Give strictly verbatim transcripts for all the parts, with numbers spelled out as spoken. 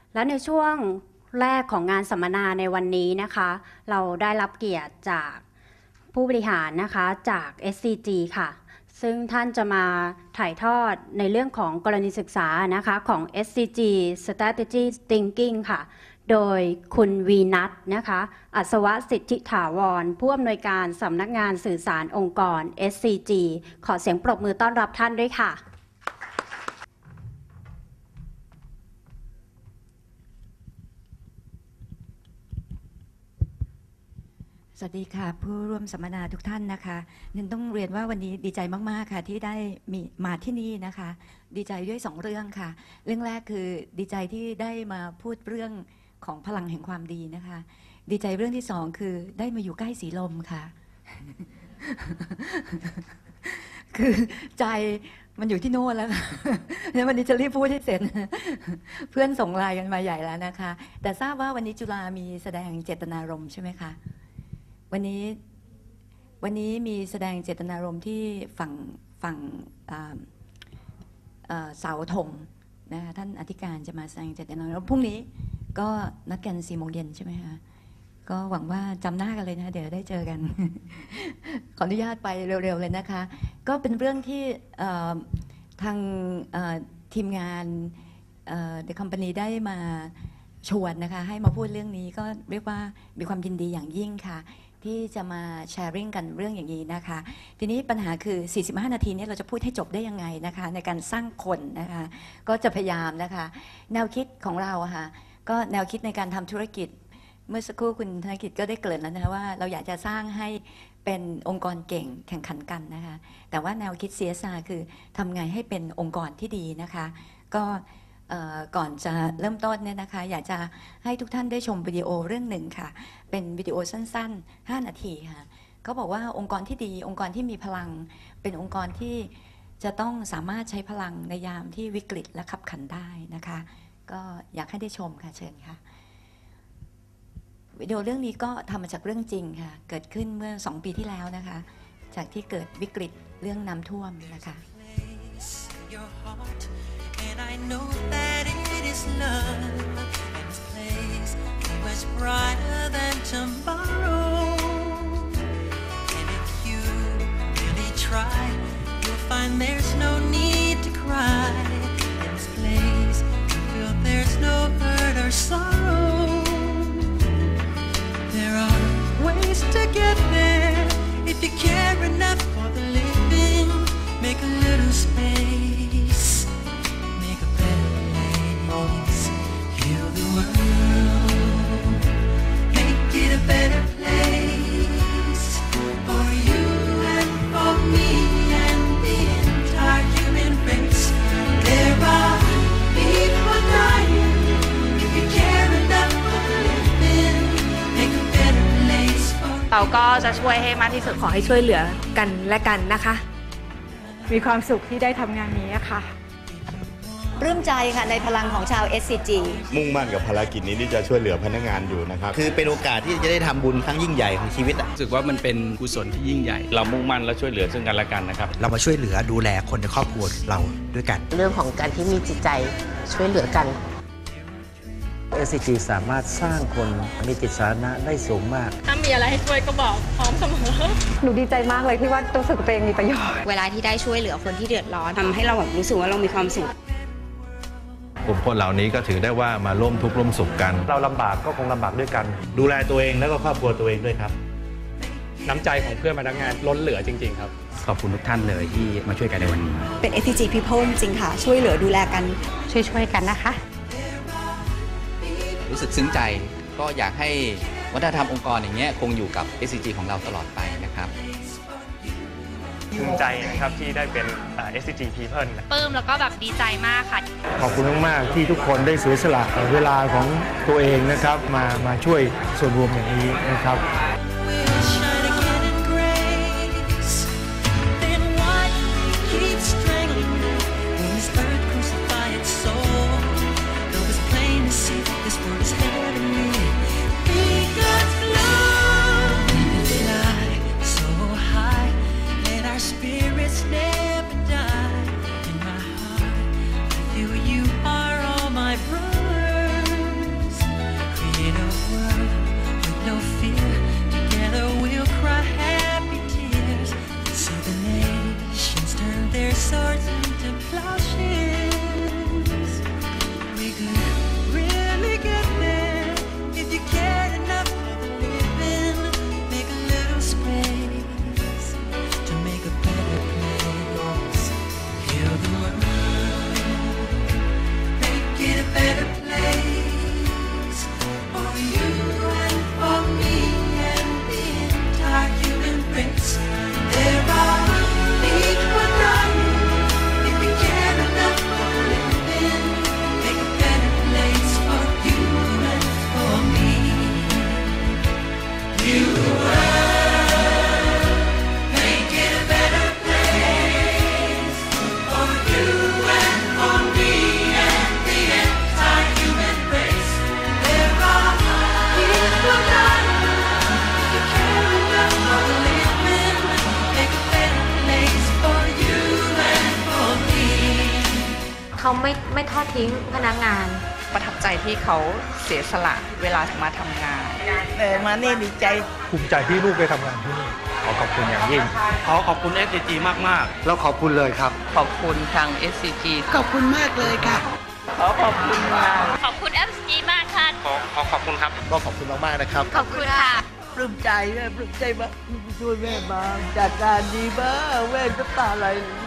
และในช่วงแรกของงานสัมมนาในวันนี้นะคะเราได้รับเกียรติจากผู้บริหารนะคะจาก เอส ซี จี ค่ะซึ่งท่านจะมาถ่ายทอดในเรื่องของกรณีศึกษานะคะของ เอส ซี จี Strategy Thinking ค่ะโดยคุณวีนัทนะคะอัศวสิทธิถาวรผู้อำนวยการสำนักงานสื่อสารองค์กร เอส ซี จี ขอเสียงปรบมือต้อนรับท่านด้วยค่ะสวัสดีค่ะผู้ร่วมสัมมนาทุกท่านนะคะนินต้องเรียนว่าวันนี้ดีใจมากๆค่ะที่ได้มีมาที่นี่นะคะดีใจด้วยสองเรื่องค่ะเรื่องแรกคือดีใจที่ได้มาพูดเรื่องของพลังแห่งความดีนะคะดีใจเรื่องที่สองคือได้มาอยู่ใกล้สีลมค่ะ คือใจมันอยู่ที่โน่นแล้วค่ะแล้ววันนี้จะรีบพูดให้เสร็จ เพื่อนส่งไลน์กันมาใหญ่แล้วนะคะแต่ทราบว่าวันนี้จุฬามีแสดงเจตนารมณ์ใช่ไหมคะวันนี้วันนี้มีแสดงเจตนารมณ์ที่ฝั่งฝั่งเสาธงนะคะท่านอธิการจะมาแสดงเจตนารมณ์พรุ่งนี้ก็นัดกันสี่โมงเย็นใช่ไหมคะก็หวังว่าจำหน้ากันเลยนะเดี๋ยวได้เจอกัน ขออนุญาตไปเร็วๆเลยนะคะก็เป็นเรื่องที่ทางทีมงาน The Company ได้มาชวนนะคะให้มาพูดเรื่องนี้ก็เรียกว่ามีความยินดีอย่างยิ่งค่ะที่จะมาแชร์ริ่งกันเรื่องอย่างนี้นะคะทีนี้ปัญหาคือสี่สิบห้านาทีนี้เราจะพูดให้จบได้ยังไงนะคะในการสร้างคนนะคะก็จะพยายามนะคะแนวคิดของเราค่ะก็แนวคิดในการทำธุรกิจเมื่อสักครู่คุณธนกิจก็ได้เกริ่นแล้วนะคะว่าเราอยากจะสร้างให้เป็นองค์กรเก่งแข่งขันกันนะคะแต่ว่าแนวคิด ซี เอส อาร์ คือทำไงให้เป็นองค์กรที่ดีนะคะก็ก่อนจะเริ่มต้นเนี่ยนะคะอยากจะให้ทุกท่านได้ชมวิดีโอเรื่องหนึ่งค่ะเป็นวิดีโอสั้นๆห้านาทีค่ะเขาบอกว่าองค์กรที่ดีองค์กรที่มีพลังเป็นองค์กรที่จะต้องสามารถใช้พลังในยามที่วิกฤตและขับขันได้นะคะก็อยากให้ได้ชมค่ะเชิญค่ะวิดีโอเรื่องนี้ก็ทำมาจากเรื่องจริงค่ะเกิดขึ้นเมื่อสองปีที่แล้วนะคะจากที่เกิดวิกฤตเรื่องน้ำท่วมนะคะ And I know that it is love, and this place is much brighter than tomorrow. And if you really try, you'll find there's no need to cry. In this place, you feel there's no hurt or sorrow. There are ways to get there if you care enough for the living. Make a little space.Heal the world, make it a better place for you and for me and the entire human race. There are people dying. If you care enough for living, make a better place for you. เราก็จะช่วยให้มากที่สุดขอให้ช่วยเหลือกันและกันนะคะมีความสุขที่ได้ทำงานนี้ค่ะปลื้มใจค่ะในพลังของชาว เอส ซี จีมุ่งมั่นกับภารกิจนี้ที่จะช่วยเหลือพนักงานอยู่นะครับคือเป็นโอกาสที่จะได้ทำบุญครั้งยิ่งใหญ่ของชีวิตรู้สึกว่ามันเป็นกุศลที่ยิ่งใหญ่เรามุ่งมั่นและช่วยเหลือซึ่งกันและกันนะครับเรามาช่วยเหลือดูแลคนในครอบครัวเราด้วยกันเรื่องของการที่มีจิตใจช่วยเหลือกันเอส ซี จี สามารถสร้างคนมีจิตสาธารณะได้สูงมากถ้ามีอะไรให้ช่วยก็บอกพร้อมเสมอหนูดีใจมากเลยที่ว่ารู้สึกตัวเองมีประโยชน์เวลาที่ได้ช่วยเหลือคนที่เดือดร้อนทำให้เราแบบรู้สึกว่าเรามีความสุขกลุ่มคนเหล่านี้ก็ถือได้ว่ามาร่วมทุกข์ร่วมสุขกันเราลำบากก็คงลำบากด้วยกันดูแลตัวเองแล้วก็ครอบครัวตัวเองด้วยครับน้ำใจของเพื่อนพนักงานล้นเหลือจริงๆครับขอบคุณทุกท่านเลยที่มาช่วยกันในวันนี้เป็น เอส ซี จี People จริงค่ะช่วยเหลือดูแลกันช่วยๆกันนะคะรู้สึกซึ้งใจก็อยากให้วัฒนธรรมองค์กรอย่างเงี้ยคงอยู่กับ เอส ซี จี ของเราตลอดไปนะครับภูมิใจนะครับที่ได้เป็น เอส ซี จี People ปลื้มแล้วก็แบบดีใจมากค่ะขอบคุณมากๆที่ทุกคนได้เสียสละเวลาของตัวเองนะครับมามาช่วยส่วนรวมอย่างนี้นะครับเขาไม่ไม่ทอดทิ้งพนักงานประทับใจที่เขาเสียสละเวลามาทำงานเออมานี่ดีใจภูมิใจที่ลูกได้ทำงานที่นี่ขอขอบคุณอย่างยิ่งขอขอบคุณ เอส ซี จี มากๆแล้วขอบคุณเลยครับขอบคุณทาง เอส ซี จีขอบคุณมากเลยค่ะขอขอบคุณค่ะขอบคุณ เอส ซี จี มากค่ะขอขอขอบคุณครับก็ขอบคุณมากๆนะครับขอบคุณค่ะปลื้มใจแม่ปลื้มใจมากช่วยแม่มาจัดการดีมากแม่น้ำตาไหล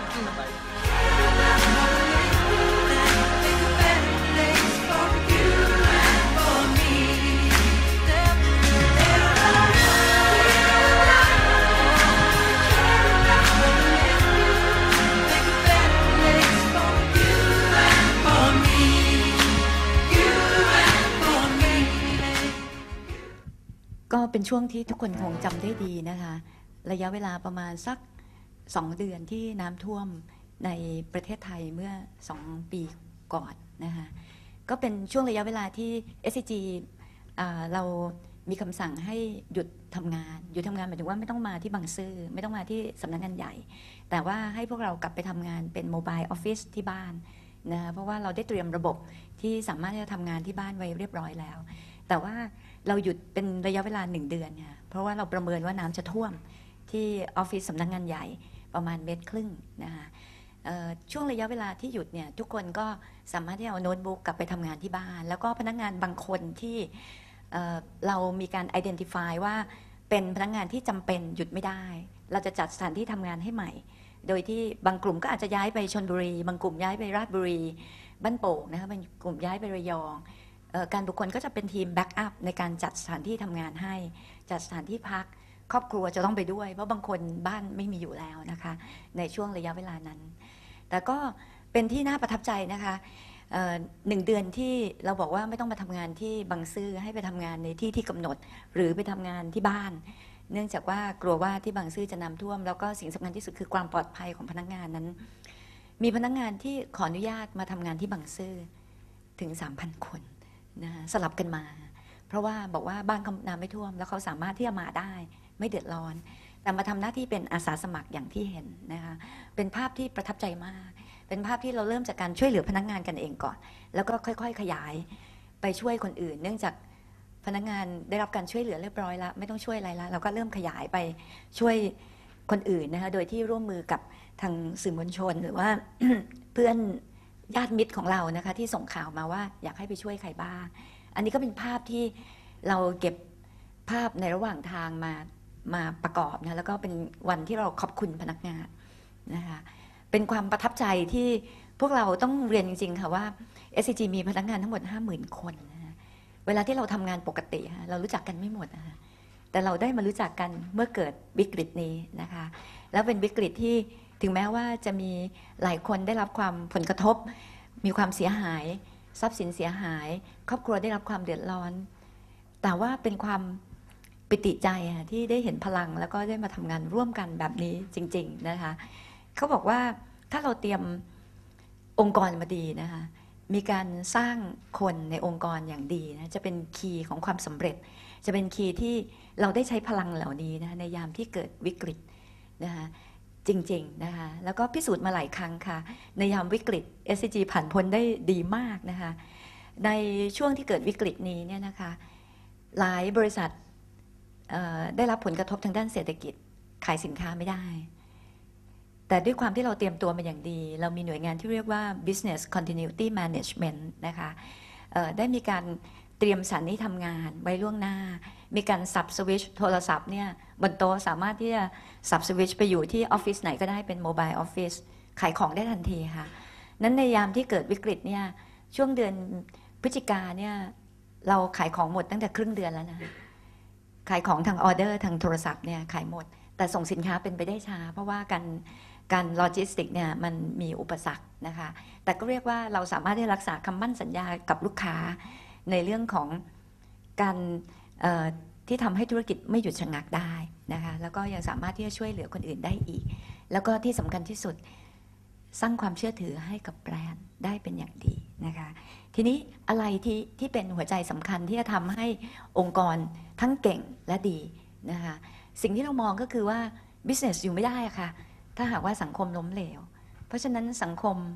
ก็เป็นช่วงที่ทุกคนคงจำได้ดีนะคะระยะเวลาประมาณสักสองเดือนที่น้ำท่วมในประเทศไทยเมื่อสองปีก่อนนะคะก็เป็นช่วงระยะเวลาที่ เอส ซี จี เรามีคำสั่งให้หยุดทำงานหยุดทำงานหมายถึงว่าไม่ต้องมาที่บางซื่อไม่ต้องมาที่สำนักงานใหญ่แต่ว่าให้พวกเรากลับไปทำงานเป็นโมบายออฟฟิศที่บ้านนะเพราะว่าเราได้เตรียมระบบที่สามารถที่จะทำงานที่บ้านไว้เรียบร้อยแล้วแต่ว่าเราหยุดเป็นระยะเวลาหนึ่งเดือนค่ะเพราะว่าเราประเมินว่าน้ำจะท่วมที่ออฟฟิศสำนักงานใหญ่ประมาณเมตรครึ่งนะคะช่วงระยะเวลาที่หยุดเนี่ยทุกคนก็สามารถที่จะเอาโน้ตบุ๊กกลับไปทำงานที่บ้านแล้วก็พนักงานบางคนที่เรามีการ identify ว่าเป็นพนักงานที่จำเป็นหยุดไม่ได้เราจะจัดสถานที่ทำงานให้ใหม่โดยที่บางกลุ่มก็อาจจะย้ายไปชลบุรีบางกลุ่มย้ายไปราชบุรีบ้านโป่งนะคะบางกลุ่มย้ายไประยองการบุคคลก็จะเป็นทีมแบ็กอัพในการจัดสถานที่ทำงานให้จัดสถานที่พักครอบครัวจะต้องไปด้วยเพราะบางคนบ้านไม่มีอยู่แล้วนะคะในช่วงระยะเวลานั้นแต่ก็เป็นที่น่าประทับใจนะคะหนึ่งเดือนที่เราบอกว่าไม่ต้องมาทำงานที่บางซื่อให้ไปทำงานในที่ที่กำหนดหรือไปทำงานที่บ้านเนื่องจากว่ากลัวว่าที่บางซื่อจะน้ำท่วมแล้วก็สิ่งสำคัญที่สุดคือความปลอดภัยของพนักงานนั้นมีพนักงานที่ขออนุญาตมาทำงานที่บางซื่อถึง สามพัน คนนะสลับกันมาเพราะว่าบอกว่าบ้านเขาน้ำไม่ท่วมแล้วเขาสามารถที่จะมาได้ไม่เดือดร้อนแต่มาทำหน้าที่เป็นอาสาสมัครอย่างที่เห็นนะคะเป็นภาพที่ประทับใจมากเป็นภาพที่เราเริ่มจากการช่วยเหลือพนักงานกันเองก่อนแล้วก็ค่อยๆขยายไปช่วยคนอื่นเนื่องจากพนักงานได้รับการช่วยเหลือเรียบร้อยแล้วไม่ต้องช่วยอะไรแล้วเราก็เริ่มขยายไปช่วยคนอื่นนะคะโดยที่ร่วมมือกับทางสื่อมวลชนหรือว่า เพื่อนญาติมิตรของเรานะคะที่ส่งข่าวมาว่าอยากให้ไปช่วยใครบ้างอันนี้ก็เป็นภาพที่เราเก็บภาพในระหว่างทางมามาประกอบนะแล้วก็เป็นวันที่เราขอบคุณพนักงานนะคะเป็นความประทับใจที่พวกเราต้องเรียนจริงๆค่ะว่า เอส ซี จี มีพนักงานทั้งหมด ห้าหมื่น คนนะเวลาที่เราทำงานปกติเรารู้จักกันไม่หมดนะคะแต่เราได้มารู้จักกันเมื่อเกิดวิกฤตนี้นะคะแล้วเป็นวิกฤตที่ถึงแม้ว่าจะมีหลายคนได้รับความผลกระทบมีความเสียหายทรัพย์สินเสียหายครอบครัวได้รับความเดือดร้อนแต่ว่าเป็นความปิติใจที่ได้เห็นพลังแล้วก็ได้มาทำงานร่วมกันแบบนี้จริงๆนะคะเขาบอกว่าถ้าเราเตรียมองค์กรมาดีนะคะมีการสร้างคนในองค์กรอย่างดีนะจะเป็นคีย์ของความสำเร็จจะเป็นคีย์ที่เราได้ใช้พลังเหล่านี้นะในยามที่เกิดวิกฤตนะคะจริงๆนะคะแล้วก็พิสูจน์มาหลายครั้งค่ะในยามวิกฤต เอส ซี จี ผ่านพ้นได้ดีมากนะคะในช่วงที่เกิดวิกฤตนี้เนี่ยนะคะหลายบริษัทได้รับผลกระทบทางด้านเศรษฐกิจขายสินค้าไม่ได้แต่ด้วยความที่เราเตรียมตัวมาอย่างดีเรามีหน่วยงานที่เรียกว่า business continuity management นะคะได้มีการเตรียมสถานที่ทำงานไว้ล่วงหน้ามีการสับสวิตช์โทรศัพท์เนี่ยบนโต๊ะสามารถที่จะสับสวิตช์ไปอยู่ที่ออฟฟิศไหนก็ได้เป็นโมบายออฟฟิศขายของได้ทันทีค่ะนั้นในยามที่เกิดวิกฤตเนี่ยช่วงเดือนพฤศจิกาเนี่ยเราขายของหมดตั้งแต่ครึ่งเดือนแล้วนะขายของทางออเดอร์ทางโทรศัพท์เนี่ยขายหมดแต่ส่งสินค้าเป็นไปได้ช้าเพราะว่าการการโลจิสติกเนี่ยมันมีอุปสรรคนะคะแต่ก็เรียกว่าเราสามารถที่รักษาคำมั่นสัญญากับลูกค้าในเรื่องของการที่ทำให้ธุรกิจไม่หยุดชะงักได้นะคะแล้วก็ยังสามารถที่จะช่วยเหลือคนอื่นได้อีกแล้วก็ที่สำคัญที่สุดสร้างความเชื่อถือให้กับแบรนด์ได้เป็นอย่างดีนะคะทีนี้อะไรที่ที่เป็นหัวใจสำคัญที่จะทำให้องค์กรทั้งเก่งและดีนะคะสิ่งที่เรามองก็คือว่า business อยู่ไม่ได้ค่ะถ้าหากว่าสังคมล้มเหลวเพราะฉะนั้นสังคม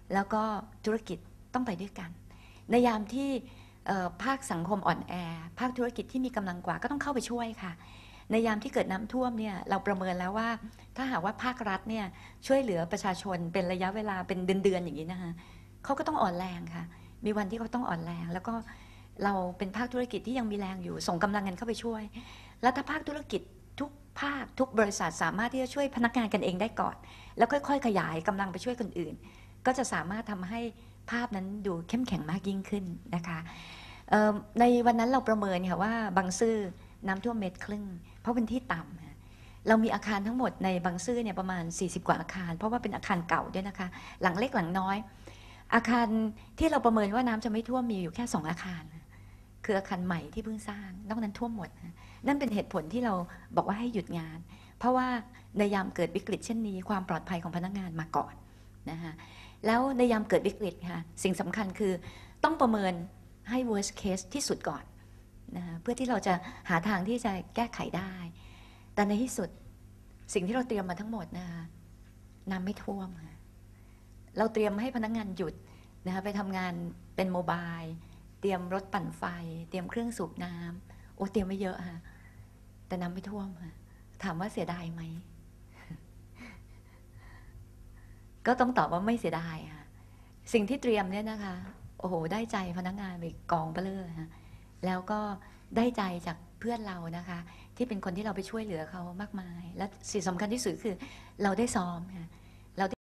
แล้วก็ธุรกิจต้องไปด้วยกัน ในยามที่ภาคสังคมอ่อนแอภาคธุรกิจที่มีกำลังกว่าก็ต้องเข้าไปช่วยค่ะในยามที่เกิดน้ำท่วมเนี่ยเราประเมินแล้วว่าถ้าหากว่าภาครัฐเนี่ยช่วยเหลือประชาชนเป็นระยะเวลาเป็นเดือนๆอย่างนี้นะคะเขาก็ต้องอ่อนแรงค่ะมีวันที่เขาต้องอ่อนแรงแล้วก็เราเป็นภาคธุรกิจที่ยังมีแรงอยู่ส่งกำลังกันเข้าไปช่วยแล้วถ้าภาคธุรกิจทุกภาคทุกบริษัทสามารถที่จะช่วยพนักงานกันเองได้ก่อนแล้วค่อยๆขยายกำลังไปช่วยคนอื่นก็จะสามารถทำให้ภาพนั้นดูเข้มแข็งมากยิ่งขึ้นนะคะในวันนั้นเราประเมินค่ะว่าบางซื่อน้ำท่วมเมตรครึ่งเพราะเป็นที่ต่ำเรามีอาคารทั้งหมดในบางซื่อเนี่ยประมาณสี่สิบกว่าอาคารเพราะว่าเป็นอาคารเก่าด้วยนะคะหลังเล็กหลังน้อยอาคารที่เราประเมินว่าน้ำจะไม่ท่วมมีอยู่แค่สองอาคารคืออาคารใหม่ที่เพิ่งสร้างนอกนั้นท่วมหมดนั่นเป็นเหตุผลที่เราบอกว่าให้หยุดงานเพราะว่าในยามเกิดวิกฤตเช่นนี้ความปลอดภัยของพนักงานมาก่อนนะคะแล้วในยามเกิดวิกฤตค่ะสิ่งสำคัญคือต้องประเมินให้ worst case ที่สุดก่อนนะคะเพื่อที่เราจะหาทางที่จะแก้ไขได้แต่ในที่สุดสิ่งที่เราเตรียมมาทั้งหมดนะคะน้ำไม่ท่วมเราเตรียมให้พนักงานหยุดนะคะไปทำงานเป็นโมบายเตรียมรถปั่นไฟเตรียมเครื่องสูบน้ำโอ้เตรียมไม่เยอะค่ะแต่น้ำไม่ท่วมค่ะถามว่าเสียดายไหม ก็ต้องตอบว่าไม่เสียดายค่ะสิ่งที่เตรียมเนี่ยนะคะโอ้โหได้ใจพนักงานไปกองเปลือค่ะแล้วก็ได้ใจจากเพื่อนเรานะคะที่เป็นคนที่เราไปช่วยเหลือเขามากมายและสิ่งสำคัญที่สุดคือเราได้ซ้อมค่ะ